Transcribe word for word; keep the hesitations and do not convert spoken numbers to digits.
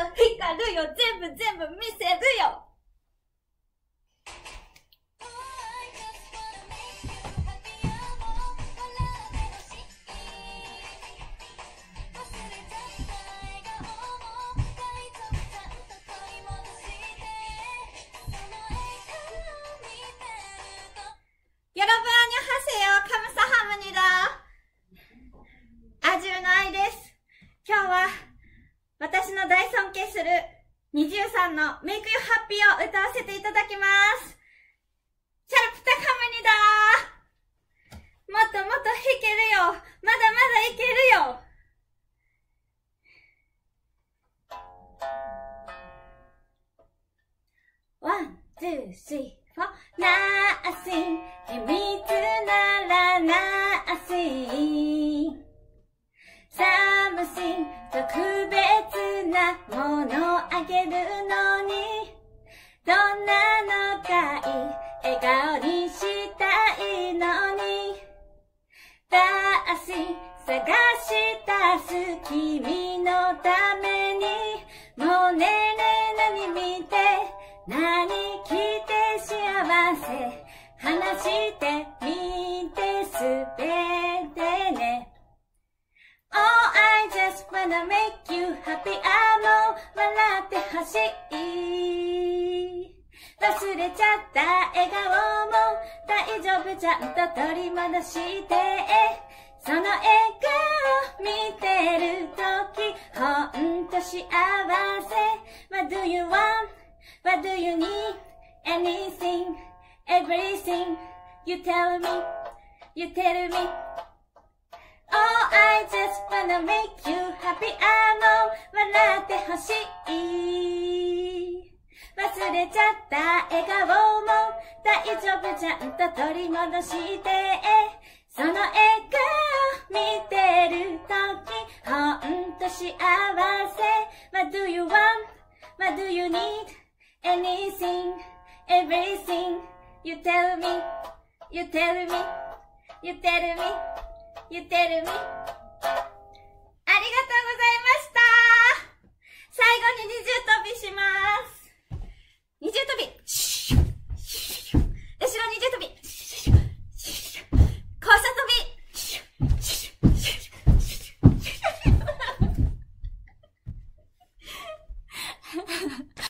光るよ。全部全部見せるよ。여러분 안녕하세요. 감사합니다. 아주の愛です。今日は私の大尊敬するNiziUさんの Make You Happy を歌わせていただきます。チャルプタカムニだ。もっともっと弾けるよ。まだまだいけるよ。ワン、ツー、スリー、フォー、Nothing 秘密なら Nothing Something 特別なものあげるのにどんなのかい笑顔にしたいのにダーシー探し出す君のためにもうねえねえ何見て何聞いて幸せ話してみてすべてね Oh, I just wanna make you happy あも笑ってほしい忘れちゃった笑顔も大丈夫ちゃんと取り戻してその笑顔見てるときほんと幸せ What do you want?What do you need? Anything, everything. You tell me, you tell me. Oh, I just wanna make you happy. あの笑ってほしい。忘れちゃった笑顔も大丈夫ちゃんと取り戻して。その笑顔見てるときほんと幸せ。What do you want? What do you need?Anything, everything, you tell me, you tell me, you tell me, you tell me. ありがとうございました。最後に二重跳びします。